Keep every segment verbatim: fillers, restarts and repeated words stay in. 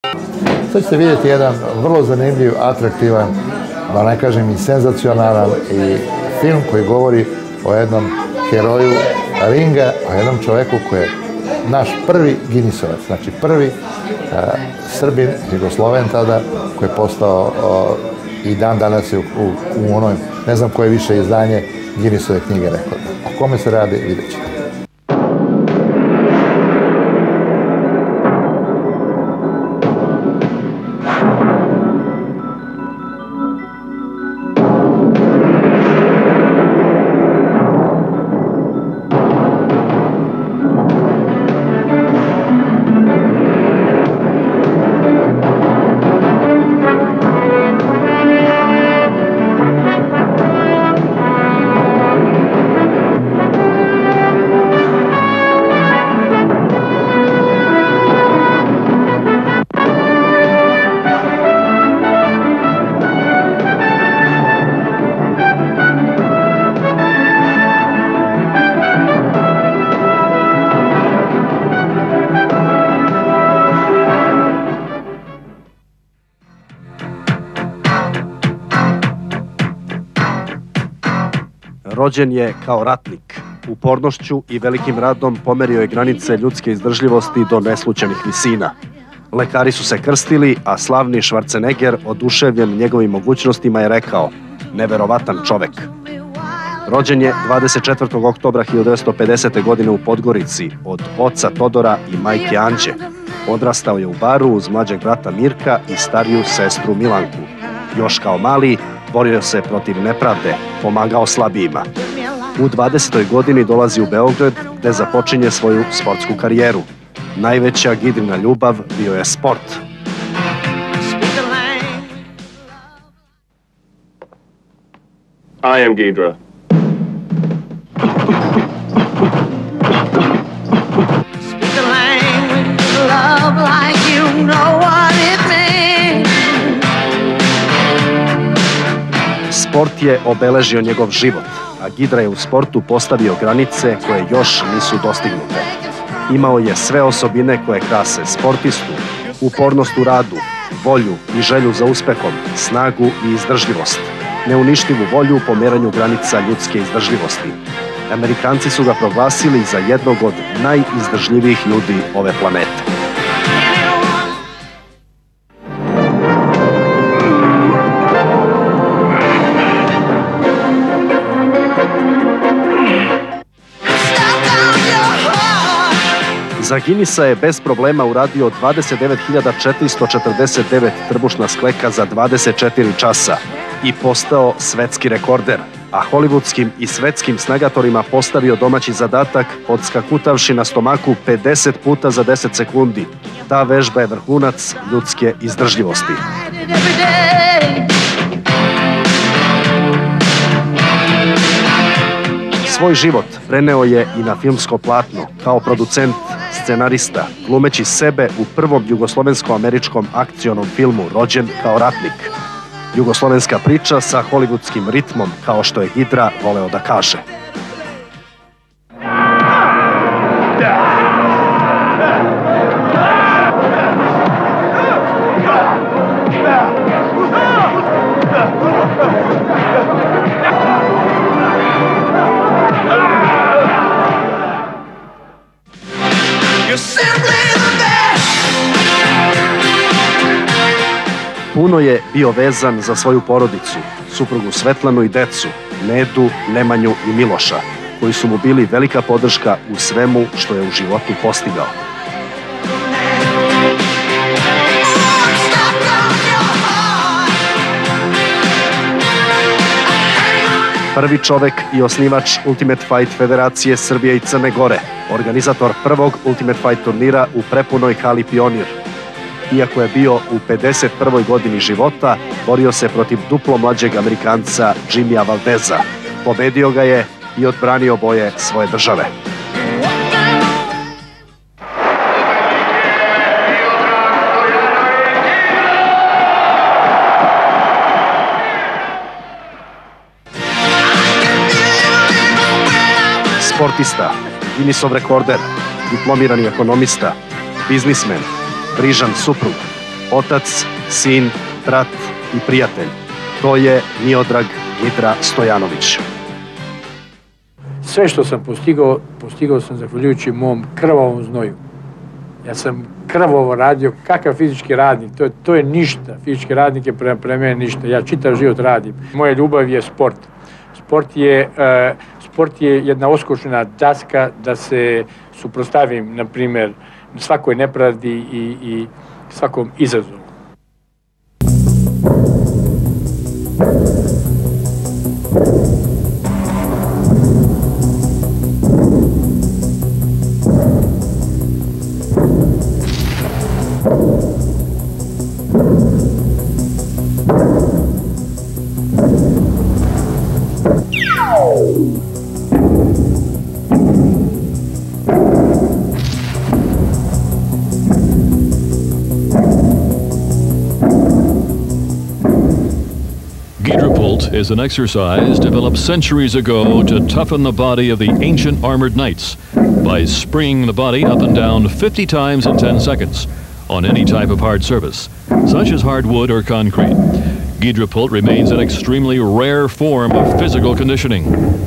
Sad ćete vidjeti jedan vrlo zanimljiv, atraktivan, da ne kažem i senzacionalan i film koji govori o jednom heroju ringa, o jednom čoveku koji je naš prvi Guinnessovac, znači prvi uh, Srbin, Jugosloven tada, koji je postao uh, i dan danas je u, u, u onoj, ne znam koje više izdanje Guinnessove knjige rekorda. O kome se radi, vidjet ćete. Rođen je kao ratnik. Upornošću i velikim radom pomerio je granice ljudske izdržljivosti do neslućenih visina. Lekari su se krstili, a slavni Schwarzenegger, oduševljen njegovim mogućnostima, je rekao: neverovatan čovek. Rođen je dvadeset četvrtog oktobra hiljadu devetsto pedesete. godine u Podgorici od oca Todora i majke Anđe. Odrastao je u Baru uz mlađeg brata Mirka i stariju sestru Milanku. Još kao mali borio se protiv nepravde, pomagao slabijima. U dvadesetoj godini dolazi u Beograd gde započinje svoju sportsku karijeru. Najveća Gidrina ljubav bio je sport. I am Gidra. Sport je obeležio njegov život, a Gidra je u sportu postavio granice koje još nisu dostignute. Imao je sve osobine koje krase sportistu: upornost u radu, volju i želju za uspehom, snagu i izdržljivost, neuništivu volju u pomeranju granica ljudske izdržljivosti. Amerikanci su ga proglasili za jednog od najizdržljivijih ljudi ove planete. Za Guinnessa je bez problema uradio dvadeset devet hiljada četiristo četrdeset devet trbušna skleka za dvadeset četiri časa i postao svetski rekorder, a hollywoodskim i svetskim snagatorima postavio domaći zadatak odskakutavši na stomaku pedeset puta za deset sekundi. Ta vežba je vrhunac ljudske izdržljivosti. Svoj život preneo je i na filmsko platno, kao producent, scenarista, glumeći sebe u prvom jugoslovensko-američkom akcionom filmu Rođen kao ratnik. Jugoslovenska priča sa hollywoodskim ritmom, kao što je Gidra voleo da kaže. Puno je bio vezan za svoju porodicu, suprugu Svetlanu i decu, Nedu, Nemanju i Miloša, koji su mu bili velika podrška u svemu što je u životu postigao. Prvi čovek i osnivač Ultimate Fight Federacije Srbije i Crne Gore, organizator prvog Ultimate Fight turnira u prepunoj hali Pionir. Iako je bio u pedeset prvoj godini života, borio se protiv duplo mlađeg Amerikanca Jimmya Valdeza. Pobedio ga je i odbranio boje svoje države. Sportista, Guinnessov rekorder, diplomirani ekonomista, biznismen, brižan suprug, otac, sin, brat i prijatelj. To je Miodrag Gidra Stojanović. Sve što sam postigao, postigao sam zahvaljujući mom krvavom znoju. Ja sam krvavo radio, kakav fizički radnik, to je, to je ništa. Fizički radnik je pre, pre mene ništa. Ja čitav život radim. Moja ljubav je sport. Sport je, uh, sport je jedna oskočna daska da se suprotstavim, na primjer, svakoj nepravdi i, i svakom izazovu. Gidrupult is an exercise developed centuries ago to toughen the body of the ancient armored knights by springing the body up and down fifty times in ten seconds on any type of hard surface, such as hardwood or concrete. Gidrupult remains an extremely rare form of physical conditioning.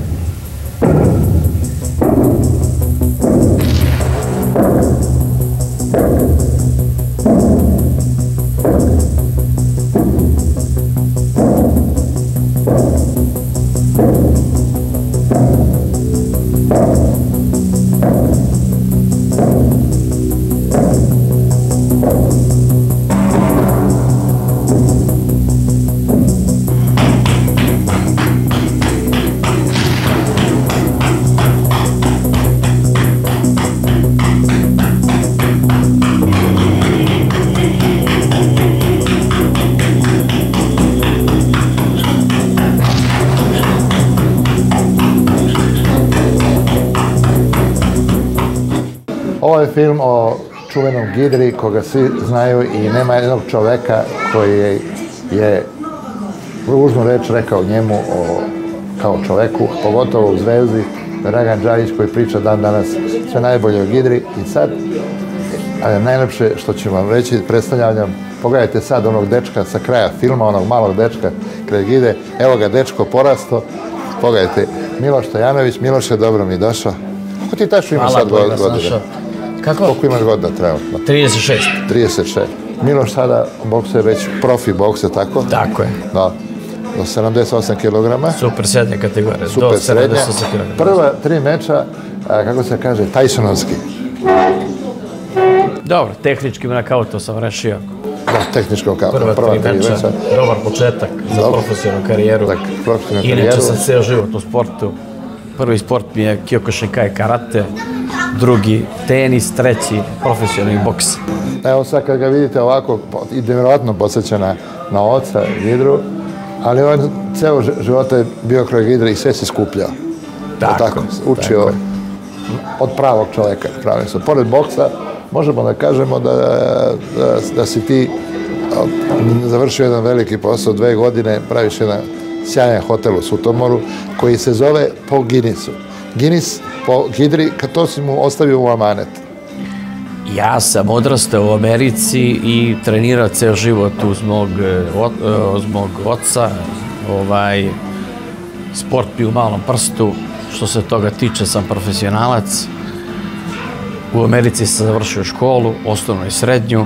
Ovo je film o čuvenom Gidri koga svi znaju i nema jednog čoveka koji je, je ružnu reč rekao njemu o, kao čoveku, pogotovo u Zvezdi, Dragan Đajić koji priča dan danas sve najbolje o Gidri. I sad, a najlepše što ću vam reći, predstavljam, pogledajte sad onog dečka sa kraja filma, onog malog dečka kraj Gide, evo ga dečko porasto, pogledajte, Miloš Stojanović. Miloše, dobro mi došao. Kako ti tačno imaš sad godina? Kako? Koliko imaš godina trenutno? trideset šest. trideset šest. Miloš sada bokser već profi bokser, tako? Tako je. Da. Do sedamdeset osam kilograma. Super srednja kategorija. Super do srednja. sedamdeset osam kilograma. Prva tri meča, a, kako se kaže, Tysonovski. Dobro, tehnički knockout sam rešio. Da, tehničkom kao. Prva, prva tri meča. meča. Dobar početak za Dobar. profesionalnu karijeru. Tak, profesionalnu Inače karijeru. sam ceo život u sportu. Prvi sport mi je Kyokushinkai karate, drugi tenis, treći profesionalni boks. Evo sad kad ga vidite ovako, i nevjerojatno podsjeća na, na oca Gidru, ali on ceo života je bio kraj Gidre i sve se skupljao. Tako, tako učio tako. Od pravog čoveka. Pravim se. Pored boksa možemo da kažemo da, da, da si ti završio jedan veliki posao, dve godine, praviš jedan sjajan hotel u Sutomoru koji se zove po Guinnessu. Guinness po Gidri, kad to si mu ostavio u amanet. Ja sam odrastao u Americi i trenirao ceo život uz mog, uz mog oca. Ovaj, sport bi u malom prstu. Što se toga tiče, sam profesionalac. U Americi sam završio školu, osnovnu i srednju.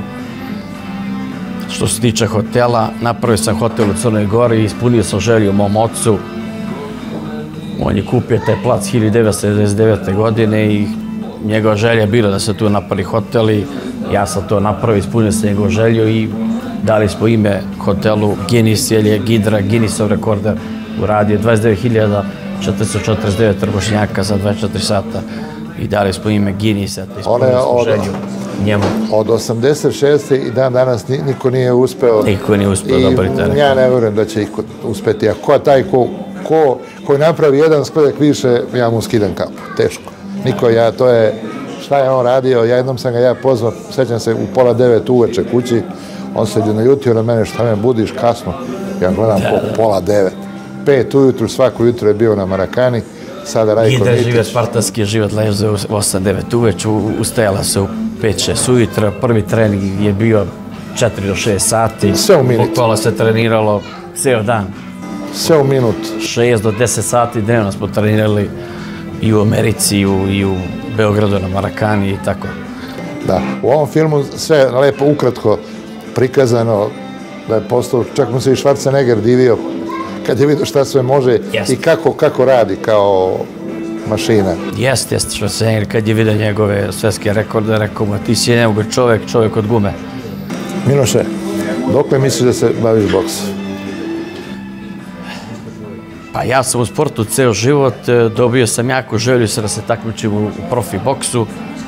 Što se tiče hotela, napravio sam hotel u Crnoj Gori i ispunio sam želju mom ocu. On je kupio taj plac hiljadu devetsto devedeset devete. godine i njegova želja je bila da se tu napravi hotel i ja sam to napravio, ispunio sam njegovu želju i dali smo ime hotelu Guinness, jer je Gidra Guinnessov rekorder uradio dvadeset devet hiljada četiristo četrdeset devet trbušnjaka za dvadeset četiri sata i dali smo ime Guinnessa, da ispunili smo želju njemu. Od osamdeset šeste i dan danas niko nije uspeo. Niko nije uspeo dobiti taj rekord. Ja ne vjerujem da će ih uspeti. A ko taj ko, ko, ko napravi jedan spodek više, ja mu skidam kapu. Teško. Niko, ja, to je, šta je on radio, ja jednom sam ga ja pozvao, sećam se u pola devet uveče kući, on se je naljutio na mene, šta me budiš kasno, ja gledam da, po, da. pola devet. Pet ujutru, svako jutro je bio na Marakani, sada Rajko Mitić. Gidra živio spartanski život, ležao u osam devet uveče, ustajala se u pet šest ujutra, prvi trening je bio četiri do šest sati. Sve u minut. Bukvalno se treniralo ceo dan. Sve u minut. šest do deset sati dnevno smo trenirali i u Americi, i u, i u Beogradu na Marakani i tako. Da, u ovom filmu sve je lepo, ukratko prikazano, da je postao, čak mu se i Schwarzenegger divio kad je vidio šta sve može i kako, kako radi kao mašina. Jeste, jeste, Schwarzenegger, kad je vidio njegove svetske rekorde, rekao mu, ti si njegov čovjek, čovjek od gume. Miloše, dokle misliš da se baviš boksom? Pa ja sam u sportu ceo život, dobio sam jako želju se da se takmičim u profi boksu.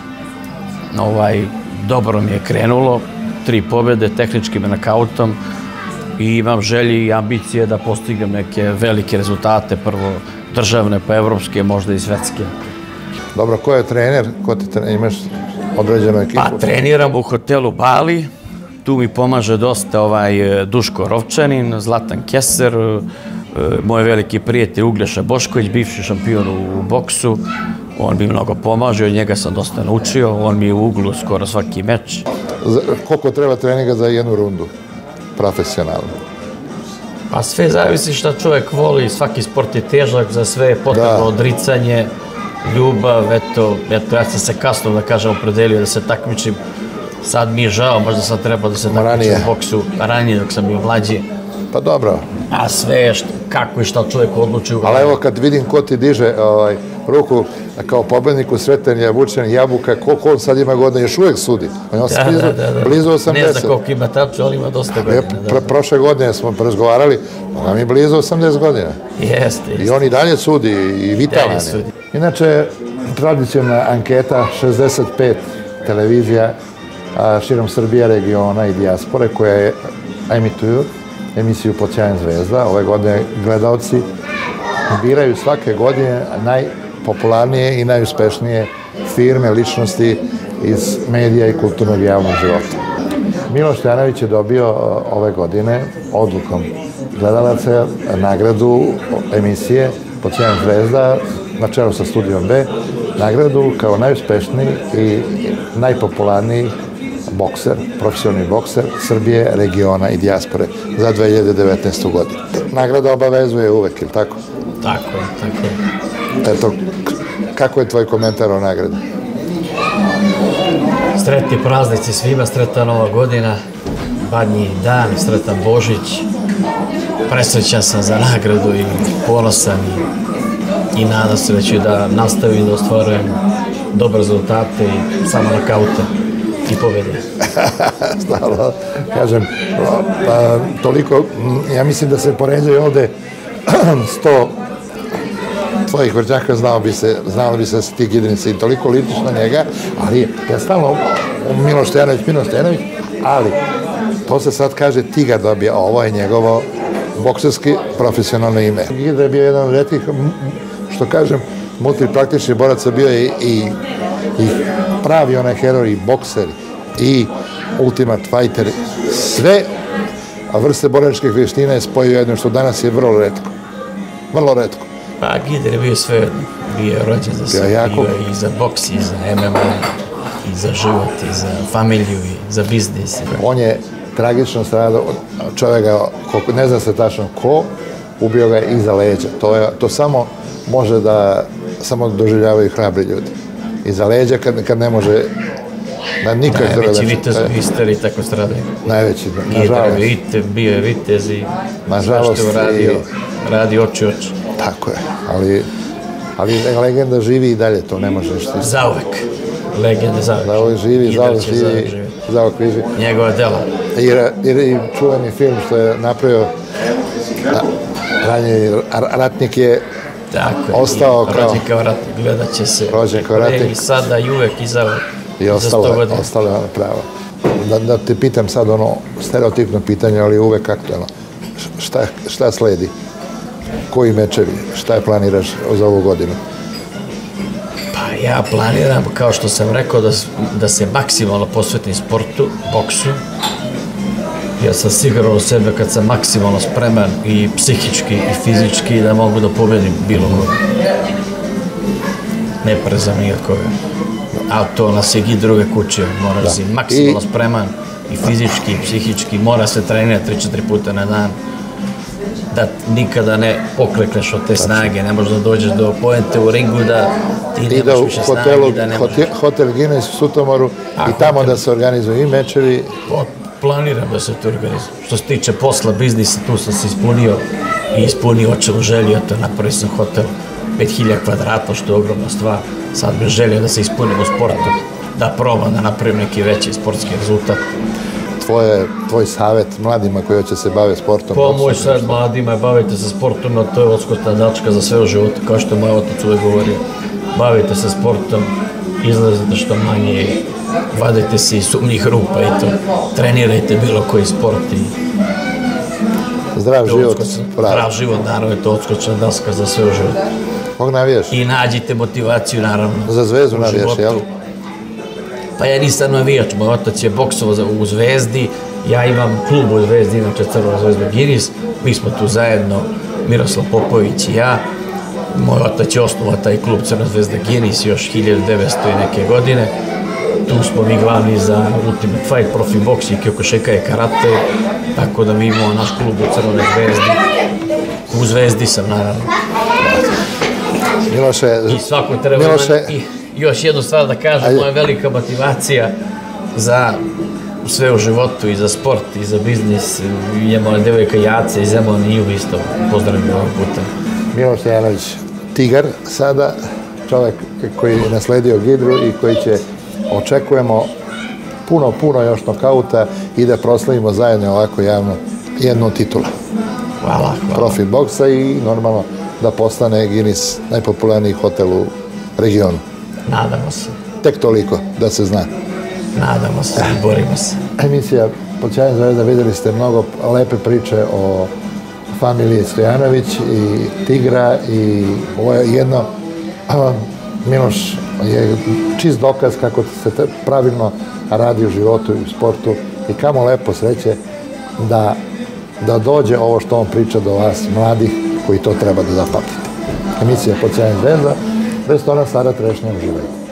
Ovaj, dobro mi je krenulo, tri pobjede tehničkim nakautom i imam želje i ambicije da postignem neke velike rezultate, prvo državne pa evropske, možda i svetske. Dobro, ko je trener? Ko ti trener? Imaš određenu ekipu? Pa treniram u hotelu Bali, tu mi pomaže dosta ovaj Duško Rovčanin, Zlatan Keser, moj veliki prijatelj Uglješa Bošković, bivši šampion u boksu. On mi mnogo pomaže, od njega sam dosta naučio, on mi je u uglu skoro svaki meč. Koliko treba treninga za jednu rundu, profesionalno? Pa sve zavisi šta čovjek voli, svaki sport je težak, za sve je potrebno odricanje, ljubav, eto, eto, ja sam se kasno, da kažem, opredelio da se takmičim. Sad mi je žao, možda sam trebao da se takmičim u boksu ranije dok sam bio mlađi. Pa dobro. A sve je kako i šta čovjek odluči. Ali evo kad vidim ko ti diže ruku kao pobednik u Sretenja, Vučen, Jabuka, koliko on sad ima godina, još uvijek sudi. On je blizu osamdeset. Ne znam koliko ima tačno, ali ima dosta godina. Prošle godine smo razgovarali, on je blizu osamdeset godina. Jeste. I on i dalje sudi, i vitalan je. Inače, tradicionalna anketa, šezdeset pet televizija širom Srbije, regiona i dijaspore koje emituju emisiju Pod sjajem zvezda. Ove godine gledalci biraju svake godine najpopularnije i najuspešnije firme, ličnosti iz medija i kulturnog javnog života. Miloš Stojanović je dobio ove godine odlukom gledalaca nagradu emisije Pod sjajem zvezda na čelu sa Studijom B, nagradu kao najuspešniji i najpopularniji bokser, profesionalni bokser Srbije, regiona i dijaspore za dve hiljade devetnaestu. godinu. Nagrada obavezuje uvek, ili tako? Tako je, tako je. Eto, kako je tvoj komentar o nagradi? Sretni praznici svima, sretna Nova godina, badnji dan, sretan Božić. Presrećan sam za nagradu i ponosan i, i nadam se da ću da nastavim da ostvarujem dobre rezultate i samo nakaute i pobjede. Stalo, kažem, pa, toliko, ja mislim da se poređaju ovde sto tvojih vrđaka, znao bi se, znao bi se da si ti Gidenica i toliko ličiš na njega, ali ja stalno, Miloš Stojanović, Miloš Stojanović, ali posle sad kaže ti ga dobija, ovo je njegovo bokserski profesionalno ime. Gide je bio jedan od retkih, što kažem, multipraktični boraca, bio je i, i pravi onaj heroj, i bokser, i ultimate fighter, sve vrste boračkih vještina je spojio jedno, što danas je vrlo retko. Vrlo retko. Pa Gider je bio sve, bio je rođen za sve, bio je i za boks, i za M M A, i za život, i za familiju, i za biznis. On je tragično stradao čovjeka, ne zna se tačno ko, ubio ga iza leđa. To, je, to samo može da samo doživljavaju hrabri ljudi. Iza leđa kad, kad ne može da nikad... Najveći vitez u istoriji tako stradaju. Najveći, nažalost. Bio je vitez i nažalost, svašto radio, radi oči oči. Tako je, ali, ali legenda živi i dalje, to ne može ništa. Zauvek. Legenda zauvek. Zauvek živi, zauvek živi, zauvek živi. Njegova dela. I, i čuveni film što je napravio ranji ratnik je ostao kao... Rođen kao ratnik, gledat će se. Rođen kao ratnik. I sada i uvek i zauvek. I ostalo je, ostalo je pravo. Da, da te pitam sad ono stereotipno pitanje, ali uvek aktualno. Šta, šta sledi? Koji mečevi? Šta je planiraš za ovu godinu? Pa ja planiram, kao što sam rekao, da, da se maksimalno posvetim sportu, boksu. Ja sam siguran u sebe kad sam maksimalno spreman i psihički i fizički da mogu da pobedim bilo koga. Ne prezam nikakoga. A to nas je i druge kuće, moraš si maksimalno spreman i fizički i psihički, mora se trenirati tri četiri puta na dan, da nikada ne poklekneš od te snage, ne možeš da dođeš do poente u ringu da ti nemaš više snage, da ne možeš... Hotel Guinness u Sutomoru i tamo da se organizuju i mečevi. Planiram da se to organizuje. Što se tiče posla, biznisa, tu sam se ispunio i ispunio očevu želju, to napravio sam hotel pet hiljada kvadrata, što je ogromna stvar. Sad bih želio da se ispunim u sportu, da probam da napravim neki veći sportski rezultat. Tvoj savjet mladima koji hoće se bave sportom? Pa moj savjet mladima je bavite se sportom, a to je odskočna tačka za sve u životu, kao što je moj otac uvijek govorio. Bavite se sportom, izlazite što manje, vadite se iz sumnjih rupa i to, trenirajte bilo koji sport i... Zdrav život. Zdrav život, naravno je to odskočna daska za sve u životu. Kog navijaš? I nađite motivaciju, naravno. Za Zvezdu navijaš, jel? Pa ja nisam navijač, moj otac je boksovao u Zvezdi, ja imam klub u Zvezdi, inače Crvena zvezda Guinness, mi smo tu zajedno, Miroslav Popović i ja. Moj otac je osnovao taj klub Crvena zvezda Guinness još hiljadu devetsto i neke godine. Tu smo mi glavni za Ultimate Fight, Profi Boks i Kyokushinkai karate, tako da mi imamo naš klub u Crvenoj zvezdi. U Zvezdi sam, naravno. Miloše... I svako treba imati... Još jednu stvar da kažem, moja velika motivacija za sve u životu i za sport i za biznis je moja devojka Jaca iz Zemuna i ju isto pozdravim ovog puta. Miloš Stojanović, Tigar sada, čovjek koji je nasledio Gidru i koji će, očekujemo puno, puno još nokauta i da proslavimo zajedno ovako javno jednu titulu. Hvala, hvala. Profi boksa i normalno da postane Guinness najpopularniji hotel u regionu. Nadamo se. Tek toliko, da se zna. Nadamo se i borimo se. Emisija Pod sjajom zvezda, vidjeli ste mnogo lepe priče o familiji Stojanović i Tigra i ovo je jedno, Miloš je čist dokaz kako se pravilno radi u životu i u sportu i kamo lepo sreće da, da dođe ovo što on priča do vas, mladih, koji to treba da zapamtite. Emisija Pod sjajom zvezda, restoran Stara Trešnja, uživajte.